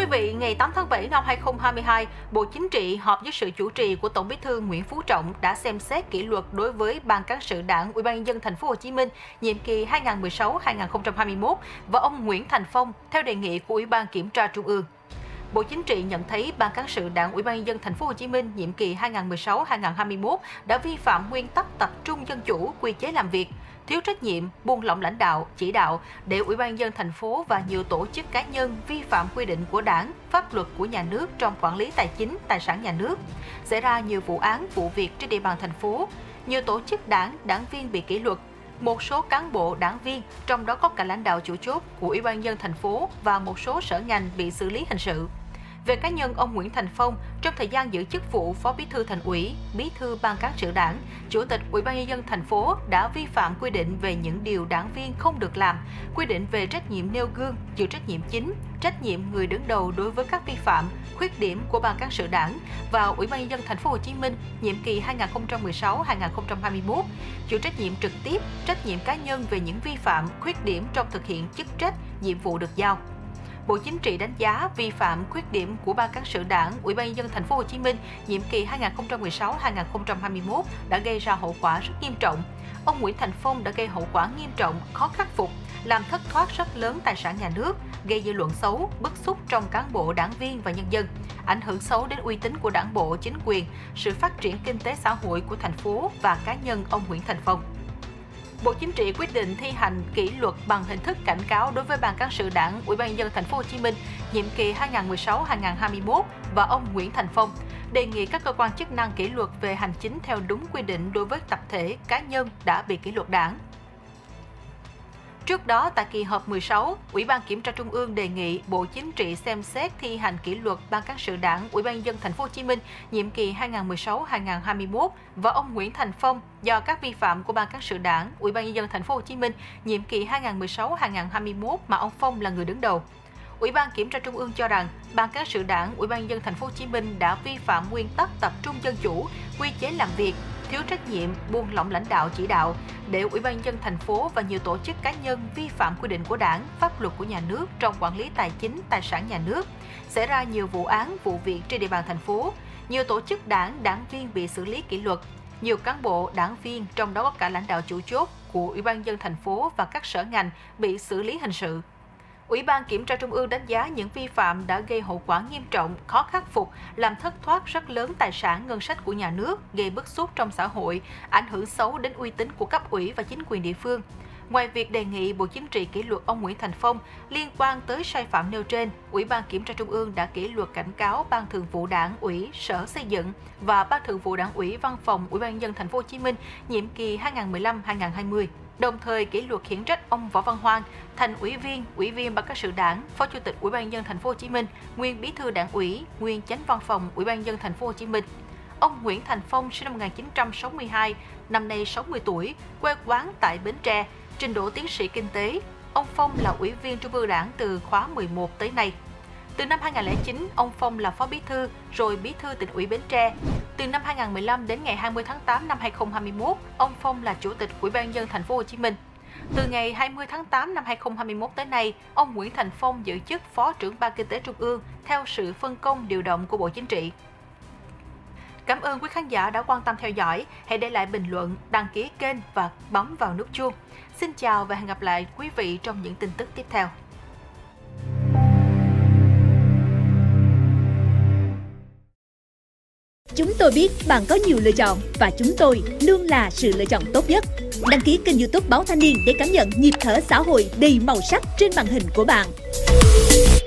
quý vị, ngày 8 tháng 7 năm 2022, Bộ Chính trị họp với sự chủ trì của Tổng Bí thư Nguyễn Phú Trọng đã xem xét kỷ luật đối với Ban Cán sự Đảng Ủy ban nhân dân Thành phố Hồ Chí Minh nhiệm kỳ 2016-2021 và ông Nguyễn Thành Phong theo đề nghị của Ủy ban Kiểm tra Trung ương. Bộ Chính trị nhận thấy Ban Cán sự Đảng Ủy ban nhân dân Thành phố Hồ Chí Minh nhiệm kỳ 2016-2021 đã vi phạm nguyên tắc tập trung dân chủ, quy chế làm việc, thiếu trách nhiệm, buông lỏng lãnh đạo, chỉ đạo để Ủy ban nhân dân thành phố và nhiều tổ chức cá nhân vi phạm quy định của Đảng, pháp luật của nhà nước trong quản lý tài chính, tài sản nhà nước. Xảy ra nhiều vụ án, vụ việc trên địa bàn thành phố, nhiều tổ chức đảng, đảng viên bị kỷ luật, một số cán bộ, đảng viên, trong đó có cả lãnh đạo chủ chốt của Ủy ban nhân dân thành phố và một số sở ngành bị xử lý hình sự. Về cá nhân ông Nguyễn Thành Phong, trong thời gian giữ chức vụ Phó Bí thư Thành ủy, Bí thư Ban Cán sự Đảng, Chủ tịch Ủy ban nhân dân thành phố đã vi phạm quy định về những điều đảng viên không được làm, quy định về trách nhiệm nêu gương, chịu trách nhiệm chính, trách nhiệm người đứng đầu đối với các vi phạm, khuyết điểm của Ban Cán sự Đảng và Ủy ban nhân dân Thành phố Hồ Chí Minh nhiệm kỳ 2016-2021, chịu trách nhiệm trực tiếp, trách nhiệm cá nhân về những vi phạm, khuyết điểm trong thực hiện chức trách, nhiệm vụ được giao. Bộ Chính trị đánh giá vi phạm khuyết điểm của Ban Cán sự Đảng Ủy ban nhân dân Thành phố Hồ Chí Minh nhiệm kỳ 2016-2021 đã gây ra hậu quả rất nghiêm trọng. Ông Nguyễn Thành Phong đã gây hậu quả nghiêm trọng, khó khắc phục, làm thất thoát rất lớn tài sản nhà nước, gây dư luận xấu, bức xúc trong cán bộ, đảng viên và nhân dân, ảnh hưởng xấu đến uy tín của Đảng bộ, chính quyền, sự phát triển kinh tế xã hội của thành phố và cá nhân ông Nguyễn Thành Phong. Bộ Chính trị quyết định thi hành kỷ luật bằng hình thức cảnh cáo đối với Ban Cán sự Đảng Ủy ban nhân dân Thành phố Hồ Chí Minh nhiệm kỳ 2016-2021 và ông Nguyễn Thành Phong, đề nghị các cơ quan chức năng kỷ luật về hành chính theo đúng quy định đối với tập thể, cá nhân đã bị kỷ luật đảng. Trước đó, tại kỳ họp 16, Ủy ban Kiểm tra Trung ương đề nghị Bộ Chính trị xem xét thi hành kỷ luật Ban Cán sự Đảng Ủy ban nhân dân Thành phố Hồ Chí Minh nhiệm kỳ 2016-2021 và ông Nguyễn Thành Phong do các vi phạm của Ban Cán sự Đảng Ủy ban nhân dân Thành phố Hồ Chí Minh nhiệm kỳ 2016-2021 mà ông Phong là người đứng đầu. Ủy ban Kiểm tra Trung ương cho rằng Ban Cán sự Đảng Ủy ban nhân dân Thành phố Hồ Chí Minh đã vi phạm nguyên tắc tập trung dân chủ, quy chế làm việc, thiếu trách nhiệm, buông lỏng lãnh đạo chỉ đạo để Ủy ban nhân dân thành phố và nhiều tổ chức cá nhân vi phạm quy định của Đảng, pháp luật của nhà nước trong quản lý tài chính, tài sản nhà nước. Xảy ra nhiều vụ án, vụ việc trên địa bàn thành phố, nhiều tổ chức đảng, đảng viên bị xử lý kỷ luật, nhiều cán bộ, đảng viên, trong đó có cả lãnh đạo chủ chốt của Ủy ban nhân dân thành phố và các sở ngành bị xử lý hình sự. Ủy ban Kiểm tra Trung ương đánh giá những vi phạm đã gây hậu quả nghiêm trọng, khó khắc phục, làm thất thoát rất lớn tài sản ngân sách của nhà nước, gây bức xúc trong xã hội, ảnh hưởng xấu đến uy tín của cấp ủy và chính quyền địa phương. Ngoài việc đề nghị Bộ Chính trị kỷ luật ông Nguyễn Thành Phong liên quan tới sai phạm nêu trên, Ủy ban Kiểm tra Trung ương đã kỷ luật cảnh cáo Ban Thường vụ Đảng ủy, Sở Xây dựng và Ban Thường vụ Đảng ủy Văn phòng Ủy ban nhân dân Thành phố Hồ Chí Minh nhiệm kỳ 2015-2020. Đồng thời kỷ luật khiển trách ông Võ Văn Hoan, thành ủy viên Ban Cán sự Đảng, Phó Chủ tịch Ủy ban nhân dân Thành phố Hồ Chí Minh, nguyên Bí thư Đảng ủy, nguyên Chánh Văn phòng Ủy ban nhân dân Thành phố Hồ Chí Minh. Ông Nguyễn Thành Phong sinh năm 1962, năm nay 60 tuổi, quê quán tại Bến Tre, trình độ tiến sĩ kinh tế. Ông Phong là Ủy viên Trung ương Đảng từ khóa 11 tới nay. Từ năm 2009, ông Phong là Phó Bí thư, rồi Bí thư Tỉnh ủy Bến Tre. Từ năm 2015 đến ngày 20 tháng 8 năm 2021, ông Phong là Chủ tịch Ủy ban nhân dân Thành phố Hồ Chí Minh. Từ ngày 20 tháng 8 năm 2021 tới nay, ông Nguyễn Thành Phong giữ chức Phó trưởng Ban Kinh tế Trung ương theo sự phân công điều động của Bộ Chính trị. Cảm ơn quý khán giả đã quan tâm theo dõi. Hãy để lại bình luận, đăng ký kênh và bấm vào nút chuông. Xin chào và hẹn gặp lại quý vị trong những tin tức tiếp theo. Chúng tôi biết bạn có nhiều lựa chọn và chúng tôi luôn là sự lựa chọn tốt nhất. Đăng ký kênh YouTube Báo Thanh niên để cảm nhận nhịp thở xã hội đầy màu sắc trên màn hình của bạn.